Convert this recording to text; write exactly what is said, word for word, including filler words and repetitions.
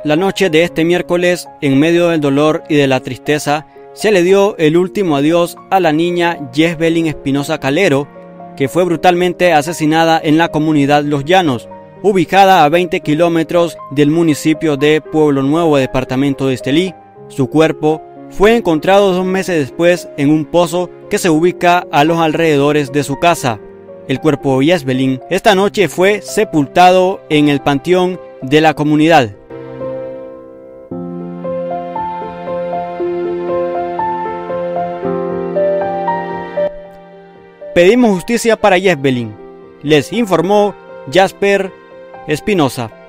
La noche de este miércoles, en medio del dolor y de la tristeza, se le dio el último adiós a la niña Yesbelin Espinosa Calero, que fue brutalmente asesinada en la comunidad Los Llanos, ubicada a veinte kilómetros del municipio de Pueblo Nuevo, departamento de Estelí. Su cuerpo fue encontrado dos meses después en un pozo que se ubica a los alrededores de su casa. El cuerpo de Yesbelin esta noche fue sepultado en el panteón de la comunidad. Pedimos justicia para Yesbelin. Les informó Jasper Espinosa.